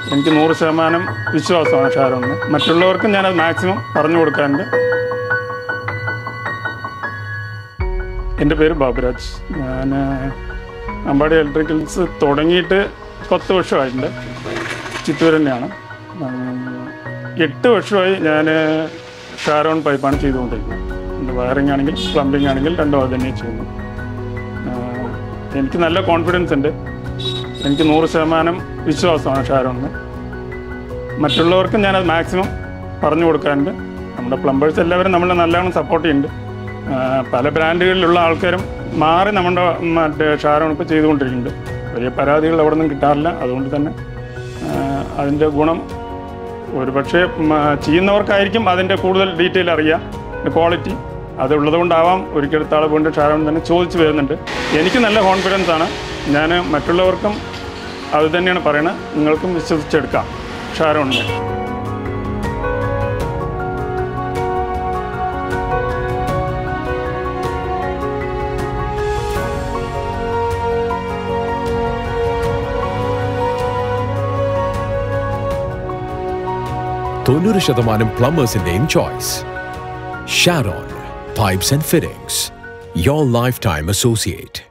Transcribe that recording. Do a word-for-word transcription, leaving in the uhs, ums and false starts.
എനിക്ക് നൂറ് ശതമാനം വിശ്വാസമാണ് ഷാരോണിന്. മറ്റുള്ളവർക്കും ഞാനത് മാക്സിമം പറഞ്ഞു കൊടുക്കാറുണ്ട്. എൻ്റെ പേര് ബാബുരാജ്. ഞാൻ അമ്പാടി ഇലക്ട്രിക്കൽസ് തുടങ്ങിയിട്ട് പത്ത് വർഷമായിട്ടുണ്ട്. ചിത്തൂർ തന്നെയാണ്. എട്ട് വർഷമായി ഞാൻ ഷാരോൺ പൈപ്പാണ് ചെയ്തുകൊണ്ടിരിക്കുന്നത്. വയറിംഗ് ആണെങ്കിൽ പ്ലംബിംഗ് ആണെങ്കിൽ രണ്ടും അത് തന്നെ ചെയ്യുന്നു. എനിക്ക് നല്ല കോൺഫിഡൻസ് ഉണ്ട്. എനിക്ക് നൂറ് ശതമാനം വിശ്വാസമാണ് ഷാരോണിന്. മറ്റുള്ളവർക്കും ഞാനത് മാക്സിമം പറഞ്ഞു കൊടുക്കാറുണ്ട്. നമ്മുടെ പ്ലംബേഴ്സ് എല്ലാവരും നമ്മളെ നല്ലോണം സപ്പോർട്ട് ചെയ്യുന്നുണ്ട്. പല ബ്രാൻഡുകളിലുള്ള ആൾക്കാരും മാറി നമ്മുടെ മറ്റേ ഷാരോൺ ഇപ്പോൾ ചെയ്തുകൊണ്ടിരിക്കുന്നുണ്ട്. വലിയ പരാതികൾ അവിടെ നിന്നും കിട്ടാറില്ല. അതുകൊണ്ട് തന്നെ അതിൻ്റെ ഗുണം ഒരു പക്ഷേ ചെയ്യുന്നവർക്കായിരിക്കും അതിൻ്റെ കൂടുതൽ ഡീറ്റെയിൽ അറിയാം, ക്വാളിറ്റി. അതുള്ളത് കൊണ്ടാവാം ഒരിക്കലത്തെ ആൾ കൊണ്ട് ഷാരോൺ തന്നെ ചോദിച്ചു വരുന്നുണ്ട്. എനിക്ക് നല്ല കോൺഫിഡൻസ് ആണ്. ഞാൻ മറ്റുള്ളവർക്കും അത് തന്നെയാണ് പറയുന്നത്. നിങ്ങൾക്കും വിശ്വസിച്ചെടുക്കാം ഷാരോണിനെ. തൊണ്ണൂറ് ശതമാനം പ്ലംബേഴ്സിന്റെയും choice Sharon Pipes and Fittings, your lifetime associate.